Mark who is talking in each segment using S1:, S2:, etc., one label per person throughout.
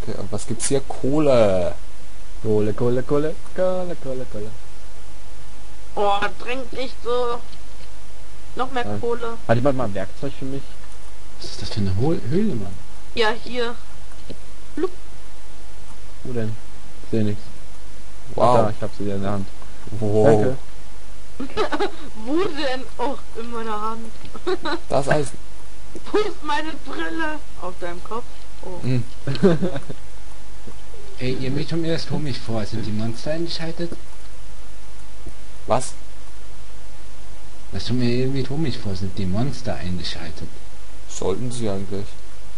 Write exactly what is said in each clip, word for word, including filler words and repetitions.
S1: Okay, und was gibt's hier? Kohle.
S2: Kohle, Kohle, Kohle, Kohle, Kohle, Kohle.
S3: Oh, drängt nicht so. Noch mehr
S2: Ja.
S3: Kohle.
S2: Hat jemand mal ein Werkzeug für mich?
S4: Was ist das für eine Hol Höhle, Mann?
S3: Ja, hier.
S2: Wo denn? Ich sehe nichts.
S1: Wow.
S2: Da, ich hab sie in der Hand.
S1: Wow.
S2: Danke.
S3: Wo denn? Oh, in meiner Hand.
S1: Das Eisen.
S3: Wo ist meine Brille? Auf deinem Kopf? Oh.
S1: Hm.
S4: Ey, ihr mich schon mir das komisch vor. Sind die Monster eingeschaltet?
S1: Was?
S4: Das tut mir irgendwie komisch vor. Sind die Monster eingeschaltet?
S1: Sollten sie eigentlich.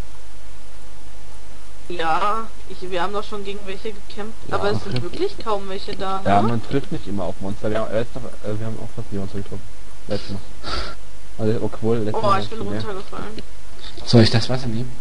S3: Ja, ich, wir haben doch schon gegen welche gekämpft,
S1: Ja.
S3: aber es sind wirklich kaum welche da, ne?
S2: Ja, man trifft nicht immer auf Monster. Wir haben, äh, letztes Mal, äh, wir haben auch fast die Monster getroffen. Letztes Mal. Also, obwohl, letztes
S3: Oh,
S2: Mal
S3: ich bin
S2: viel mehr.
S3: runtergefallen.
S4: Soll ich das Wasser nehmen?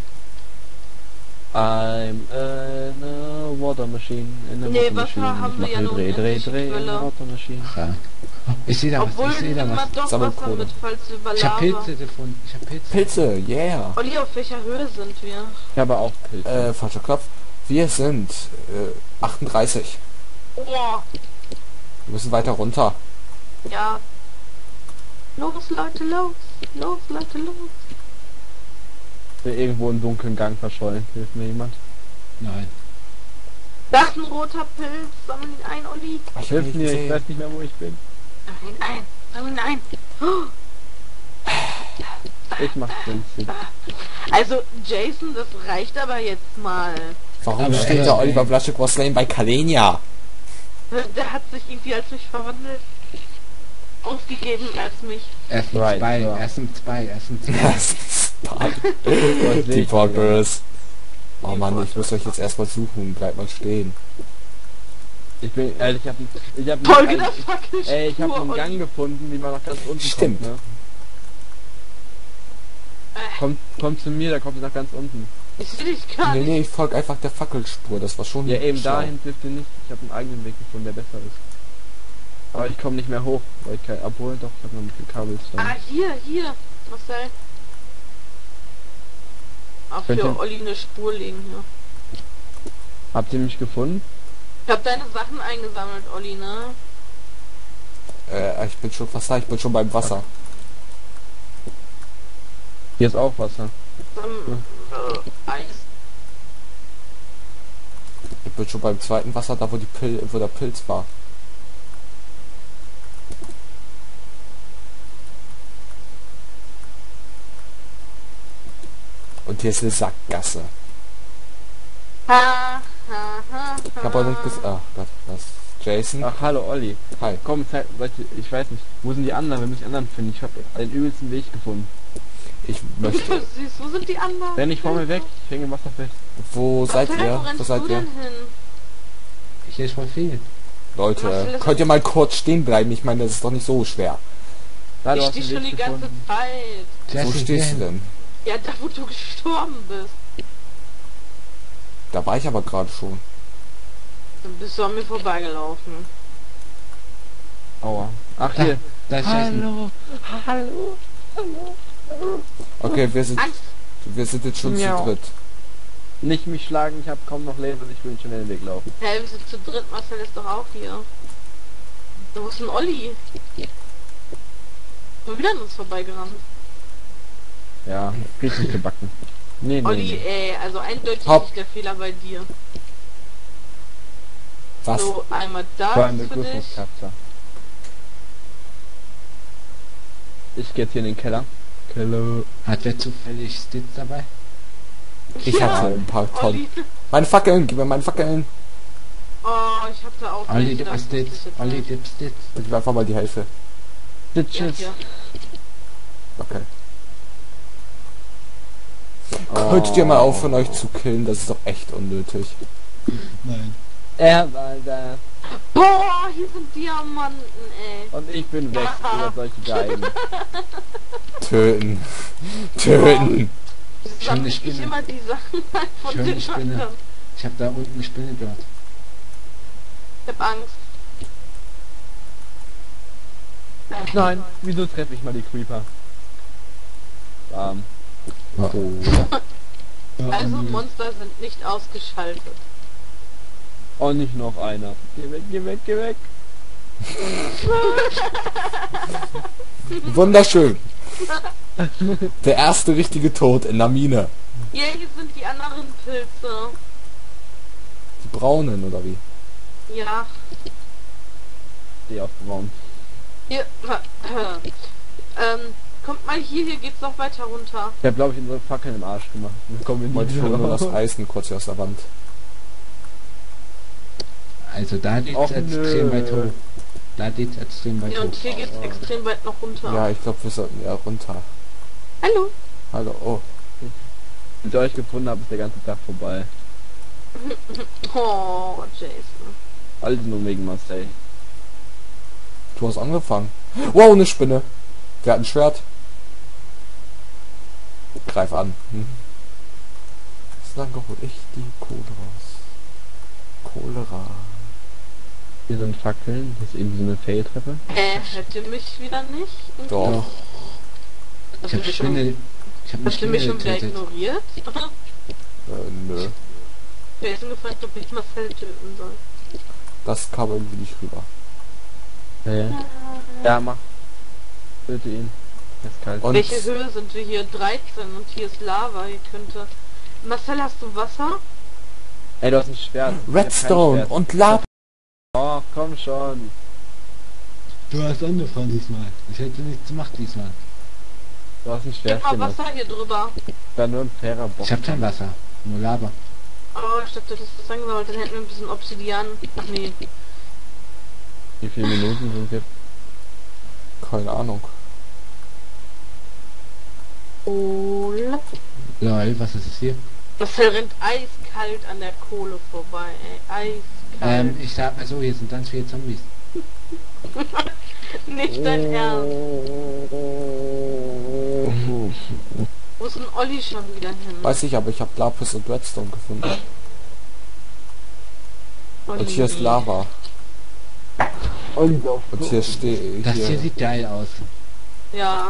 S2: I'm in a water machine. In a
S3: Nee,
S2: water
S3: Wasser
S2: machine.
S3: haben
S2: Ich
S3: wir
S2: mach
S3: ja
S2: eine
S3: nur
S2: Dreh, Dreh,
S3: unendliche
S2: Dreh in
S3: Quelle.
S2: a water machine.
S4: Ja. Ich sehe da
S3: Obwohl,
S4: was. Ich sehe da
S3: nimm mal
S4: was.
S3: doch
S1: Sammel
S3: Wasser
S1: Kohle.
S3: mit, falls wir über
S4: Ich hab
S3: Lava...
S4: Pilze gefunden. Ich hab Pilze.
S1: Pilze, yeah.
S3: Olli, auf welcher Höhe sind wir?
S2: Ich habe auch Pilze.
S1: Äh, falscher Knopf. Wir sind äh, achtunddreißig.
S3: Oh,
S1: Wir müssen weiter runter.
S3: ja. Los, Leute, los. Los, Leute, los.
S2: Ich bin irgendwo im dunklen Gang verschollen. Hilft mir jemand?
S4: Nein.
S3: Da ist ein roter Pilz. Sammel ihn ein, Olli.
S1: Ich
S2: Hilft mir, ich
S1: sehen.
S2: weiß nicht mehr, wo ich bin.
S3: Sammel ihn ein. Sammel ihn ein. Oh.
S2: Ich mach Pilze.
S3: Also, Jason, das reicht aber jetzt mal.
S1: Warum
S4: Aber
S1: steht
S4: ey,
S1: der
S4: ey.
S1: Oliver Blaschek was Lane bei Kalenia?
S3: Der hat sich irgendwie als mich verwandelt. Ausgegeben als mich.
S4: Erst sind
S2: Right,
S4: zwei.
S2: ja.
S4: Erst sind zwei. Erst sind zwei.
S1: Das ist total-
S2: Was
S1: Die
S2: sehe ich denn?
S1: Poggers. Oh Mann, ich muss euch jetzt erstmal suchen. Bleibt mal stehen.
S2: Ich bin, ehrlich, ich hab, ich hab,
S3: Folge der
S2: ich,
S3: Fackelspur.
S2: ey, ich hab einen
S3: Olli.
S2: Gang gefunden, wie man nach ganz unten
S1: Stimmt.
S2: kommt, ne?
S3: Äh.
S2: Kommt, kommt zu mir, da kommt ihr nach ganz unten.
S3: Ich sehe dich gar
S1: Nee,
S3: nicht.
S1: nee, ich folge einfach der Fackelspur. Das war schon
S2: Ja, eben
S1: schlau.
S2: dahin dürft ihr nicht. Ich habe einen eigenen Weg gefunden, der besser ist. Aber ich komme nicht mehr hoch, weil ich kein, obwohl, doch, ich habe noch ein Kabelstein.
S3: Ah, hier, hier. Marcel. Auch
S2: Könnt
S3: für
S2: ihr-
S3: Olli eine Spur legen hier.
S2: Habt ihr mich gefunden?
S3: Ich hab deine Sachen eingesammelt, Olli, ne?
S1: Äh, ich bin schon fast da. Ich bin schon beim Wasser.
S2: Hier ist auch Wasser.
S3: Sam äh, Eis.
S1: Ich bin schon beim zweiten Wasser, da wo die Pil wo der Pilz war. Und hier ist eine Sackgasse.
S3: Ha, ha, ha,
S1: Ich habe heute nicht gesagt. Ach Gott, was? Jason?
S2: Ach, hallo Olli.
S1: Hi.
S2: Komm, Zeit, Leute, ich weiß nicht. Wo sind die anderen? Wir müssen die anderen finden. Ich habe den übelsten Weg gefunden.
S1: Ich möchte.
S3: Süß, wo sind die anderen?
S2: Renn nicht vor mir weg, ich hänge im Wasser fest.
S1: Wo seid
S3: Marcel,
S1: ihr?
S3: Wo
S1: Wo
S3: rennst
S1: seid
S3: du
S1: ihr?
S3: denn hin?
S4: Hier ist voll viel.
S1: Leute,
S3: Marcel,
S1: könnt ihr mal kurz stehen bleiben? Ich meine, das ist doch nicht so schwer.
S2: Da, du
S3: Ich
S2: hast
S3: stehe
S2: den
S3: schon
S2: Weg
S3: die ganze
S2: gefunden.
S3: Zeit.
S1: Wo
S4: Jesse,
S1: stehst du
S4: hier.
S1: denn?
S3: Ja, da wo du gestorben bist.
S1: Da war ich aber gerade schon.
S3: Dann bist du an mir vorbeigelaufen.
S2: Aua. Ach,
S4: Da,
S2: hier.
S4: da ist Jason.
S2: Hallo. Hallo. Hallo.
S1: Okay, wir sind
S3: Angst.
S1: wir sind jetzt schon
S2: Miau.
S1: zu dritt.
S2: Nicht mich schlagen, ich habe kaum noch Leben und ich will schon den Weg laufen.
S3: Hä, wir sind zu dritt. Marcel ist doch auch hier. Wo ist ein Olli? Schon wieder an uns vorbeigerannt.
S2: Ja, richtig gebacken. Nee, nee,
S3: Olli,
S2: nee.
S3: ey, also eindeutig
S1: Hopp.
S3: nicht der Fehler bei dir.
S1: Was?
S3: So, einmal da
S2: Vor allem
S3: ist
S2: der
S3: für dich.
S2: Griffungskapzer. Ich geh jetzt hier in den Keller. Keller.
S4: Hat wer zufällig Stitz dabei?
S1: Ich hatte ein paar Tonnen.
S3: Olli.
S1: Meine Fackeln, gib mir meine Fackeln.
S3: Oh, ich hatte auch
S4: Olli,
S3: welche,
S4: gib
S3: da
S4: mir
S3: wusste ich
S4: Stitz.
S3: jetzt
S4: Olli,
S3: nicht.
S4: gib Stitz.
S1: Ich will einfach mal die Hälfte.
S3: Ja,
S2: Stitches.
S3: hier.
S1: Okay.
S2: Oh.
S1: Könntet ihr mal aufhören, euch zu killen? Das ist doch echt unnötig.
S4: Nein.
S2: Er war da.
S3: Boah, hier sind Diamanten, ey.
S2: Und ich bin weg über solche Geigen.
S1: Töten. Töten.
S3: Wieso
S4: Schöne
S3: sammle ich
S4: Spinne.
S3: immer die Sachen ein von
S4: Schöne
S3: den
S4: Spinne.
S3: anderen?
S4: Ich hab da unten eine Spinne dort.
S3: Ich hab Angst.
S2: Nein, wieso treffe ich mal die Creeper? Ähm.
S1: Oh.
S3: Also Monster sind nicht ausgeschaltet.
S2: Oh, nicht noch einer. Geh weg, geh weg, geh weg.
S1: Wunderschön. Der erste richtige Tod in der Mine.
S3: Hier, hier sind die anderen Pilze.
S1: Die braunen, oder wie?
S3: Ja.
S2: Steh auf Raum.
S3: Hier. ähm, kommt mal hier, hier geht's noch weiter runter.
S2: Ich hab, glaube ich, unsere Fackeln im Arsch gemacht. Wir kommen in
S1: Wollte
S2: die
S1: ich hole nur das
S2: raus.
S1: Eisen kurz hier aus der Wand.
S4: Also da geht's
S2: Och,
S4: extrem
S2: nö.
S4: weit hoch. Da geht's extrem weit
S3: Ja, und
S4: hoch.
S3: hier geht's extrem weit noch runter.
S1: Ja, ich glaube, wir sollten ja runter.
S3: Hallo.
S1: Hallo, oh.
S2: Bis ich euch gefunden habe, ist der ganze Tag vorbei.
S3: Oh, Jason.
S2: Alles nur wegen Marcel.
S1: Du hast angefangen. Wow, eine Spinne. Wer hat ein Schwert? Greif an. Hm. Dann hol ich die Kohle raus. Cholera.
S2: Hier sind Fackeln. Das ist irgendwie so eine Fail-Treppe.
S3: Äh, hört ihr mich wieder nicht?
S1: Doch.
S4: Doch. Ich
S3: Hast du
S4: hab
S3: mich schon,
S4: Spinne. Ich hab eine
S3: hast du mich
S4: Spinne
S3: schon wieder
S4: getötet.
S3: ignoriert?
S1: Äh, nö.
S3: Jason gefragt, ob ich Marcel töten soll.
S1: Das kam irgendwie nicht rüber.
S2: Ja, ja. Ja, mach. Töte ihn. Er ist kalt.
S1: Und
S3: Welche Höhe sind wir hier? dreizehn und hier ist Lava. Hier könnte... Marcel, hast du Wasser?
S2: Ey, du hast ein Schwert. Ich hab kein
S1: Redstone
S2: Schwert.
S1: und Lava.
S2: Oh, komm schon.
S4: Du hast angefangen diesmal. Ich hätte nichts gemacht diesmal.
S2: Du hast ein
S3: Gib
S2: Schwert.
S3: mal Wasser hier drüber.
S2: Ich war nur ein fairer Bock.
S4: Ich hab kein Wasser. Nur Lava.
S3: Oh, ich dachte, das ist angesammelt. Dann hätten wir ein bisschen Obsidian. Ach nee.
S2: Wie viele Minuten sind wir?
S1: Keine Ahnung.
S3: Oh,
S4: Lol, was ist es hier?
S3: Marcel rennt eiskalt an der Kohle vorbei, ey. Eiskalt.
S4: Ähm, ich sag mal so, hier sind ganz viele Zombies.
S3: Nicht dein Ernst. Wo ist denn Olli schon wieder hin?
S1: Weiß ich, aber ich habe Lapis und Redstone gefunden.
S3: Olli.
S1: Und hier ist Lava. Und hier steht...
S4: Das hier
S1: Hier.
S4: sieht geil aus.
S3: Ja.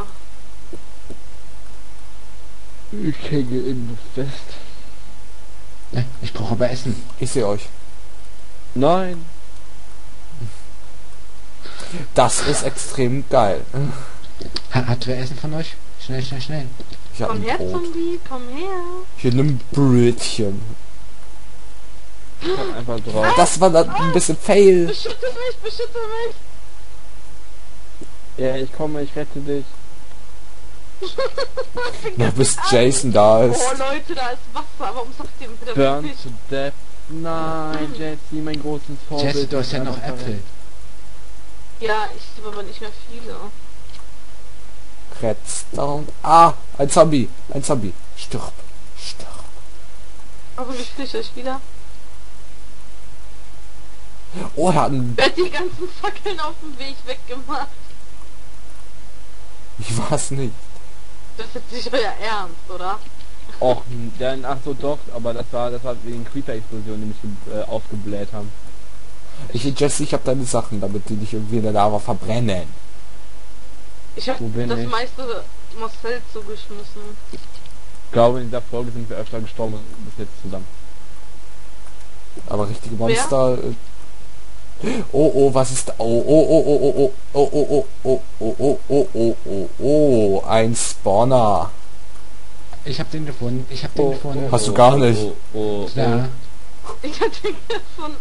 S2: Ich hänge irgendwo fest.
S4: Äh, Ich brauche aber Essen.
S1: Ich sehe euch.
S2: Nein.
S1: Das ist extrem geil.
S4: Ha hat wer Essen von euch? Schnell, schnell, schnell.
S1: Ich habe
S3: Komm
S1: ein
S3: her,
S1: Brot.
S3: Zombie, komm her.
S1: Hier nimm Brötchen.
S2: Ich hab einfach drauf.
S1: Das war dann ein bisschen fail.
S3: Beschütze mich, beschütze mich.
S2: Ja, ich komme, ich rette dich.
S1: Na, bis Jason da ist.
S3: Oh Leute, da ist Wasser. Warum sagt ihr mir
S2: Burn
S3: das
S2: to
S3: nicht?
S2: death. Nein, Jesse, mein großes Vorbild.
S4: Jesse, du hast ja noch Äpfel.
S3: Ja, ich habe aber nicht mehr viele.
S1: Redstone. Ah, ein Zombie. Ein Zombie. Stirb. Stirb.
S3: Hoffentlich kriege ich euch wieder.
S1: Oh, er hat einen...
S3: Wer hat die ganzen Fackeln auf dem Weg weggemacht?
S1: Ich weiß nicht.
S3: Das ist jetzt nicht euer Ernst, oder?
S2: Och, dann, ach so doch, aber das war, das war wegen Creeper-Explosion, die mich äh, aufgebläht haben.
S1: Ich, Jesse, ich habe deine Sachen, damit die nicht irgendwie in der Lava verbrennen.
S3: Ich habe
S2: Wo bin
S3: das
S2: ich?
S3: meiste Marcel zugeschmissen.
S2: Ich glaube, in dieser Folge sind wir öfter gestorben bis jetzt zusammen.
S1: Aber richtige Monster... Äh, oh, oh, was ist... Oh, oh, oh, oh, oh, oh, oh, oh, oh, oh, oh, oh, oh, oh, ein Spawner.
S4: Ich hab den gefunden. Ich hab den gefunden.
S1: Hast du gar nicht.
S2: Oh, oh, oh,
S4: Ja.
S3: Ich hatte ihn gefunden.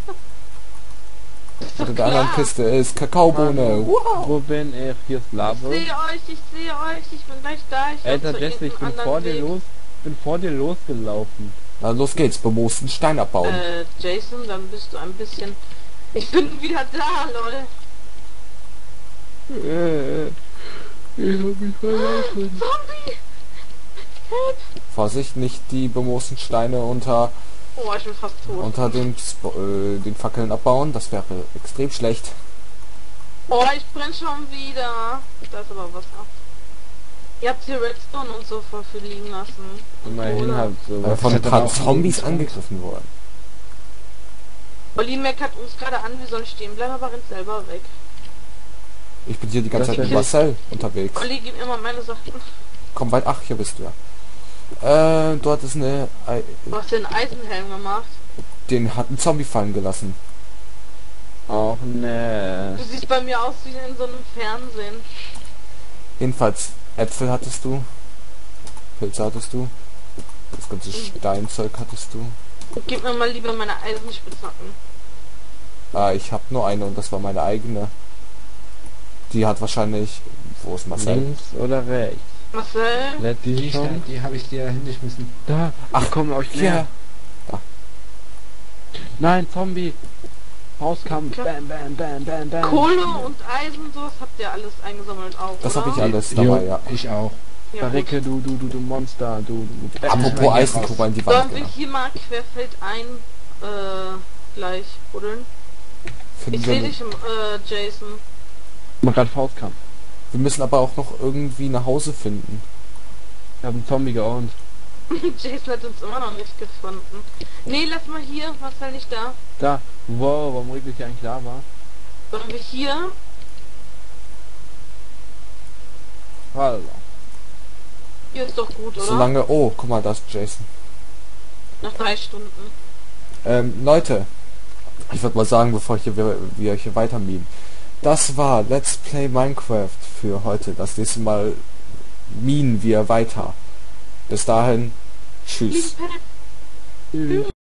S3: Ist doch
S1: In der anderen
S3: klar.
S1: Kiste ist Kakaobohne.
S2: oh. Wo bin ich? Hier ist
S3: Ich
S2: Lava.
S3: sehe euch, ich sehe euch, ich bin gleich da. Ich lauf
S2: Alter
S3: zu
S2: Jesse, ich bin
S3: irgendeinem
S2: vor
S3: anderen
S2: dir
S3: Weg.
S2: los, bin vor dir losgelaufen.
S1: Na, los geht's. Bemoosten Stein abbauen.
S3: Äh, Jason, dann bist du ein bisschen... Ich bin wieder da, lol.
S2: Äh, ich hab mich verlaufen.
S3: Zombie! Help!
S1: Vorsicht, nicht die bemoosten Steine unter,
S3: Oh, ich bin fast tot.
S1: unter den, Sp äh, den Fackeln abbauen. Das wäre extrem schlecht.
S3: Oh, ich brenn schon wieder. Da ist aber Wasser. Ihr habt hier Redstone und so voll viel liegen lassen.
S2: Immerhin
S3: Oder?
S2: halt so.
S1: Weil von
S4: hat
S1: ein
S4: aber
S1: paar
S4: auch
S1: Zombies
S4: einen
S1: angegriffen worden.
S3: Olli meckert uns gerade an, wir sollen stehen bleiben, aber rennt selber weg.
S1: Ich bin hier die ganze
S2: Das
S1: Zeit mit
S3: ist-
S1: Marcel unterwegs.
S3: Olli, gib mir mal meine Sachen.
S1: Komm weit. Ach, hier bist du ja. Äh, dort ist eine... Ei-
S3: Du hast den Eisenhelm gemacht.
S1: Den hat ein Zombie fallen gelassen.
S2: Auch ne.
S3: Du siehst bei mir aus wie in so einem Fernsehen.
S1: Jedenfalls, Äpfel hattest du. Pilze hattest du. Das ganze Steinzeug hattest du.
S3: Gib mir mal lieber meine Eisenspitzhacken.
S1: Ah, ich habe nur eine und das war meine eigene. Die hat wahrscheinlich... Wo ist Marcel?
S2: Links oder rechts?
S3: Marcel?
S2: Let's
S4: Die, ich da,
S2: schon.
S4: die habe ich dir hingeschmissen.
S2: Da. Ach komm, euch näher.
S1: Ja.
S2: Nein, Zombie. Hauskampf.
S3: Okay.
S2: Bam, bam, bam, bam, bam.
S3: Kohle und Eisen, sowas habt ihr alles eingesammelt auch,
S1: Das
S3: oder?
S1: habe ich alles
S4: Jo,
S1: dabei, ja.
S4: Ich auch.
S3: Ja, gut.
S2: Verrecke, du, du, du, du Monster, du, du.
S1: Apropos
S4: mal hier
S1: Eisen,
S4: raus.
S1: guck mal in die Wand.
S3: Sollen wir
S1: Ja.
S3: hier mal querfeldein äh, gleich buddeln?
S1: Finden
S3: Ich
S1: wir,
S3: sehe
S1: nicht.
S3: dich, im, äh, Jason.
S2: Mach grad Faustkampf.
S1: Wir müssen aber auch noch irgendwie nach Hause finden.
S2: Ich hab einen Zombie geowned.
S3: Jason hat uns immer noch nicht gefunden. Nee, lass mal hier, Marcel nicht da.
S2: Da. Wow, warum regelt hier eigentlich Lava?
S3: Sollen wir hier?
S2: Hallo.
S3: Hier ist doch gut, oder?
S1: Solange... Oh, guck mal, da ist Jason.
S3: Nach drei Stunden.
S1: Ähm, Leute, ich würde mal sagen, bevor ich hier, wir, wir hier weiter mimen. Das war Let's Play Minecraft für heute. Das nächste Mal minen wir weiter. Bis dahin, tschüss.
S3: Liebe Pet-
S2: Tschüss.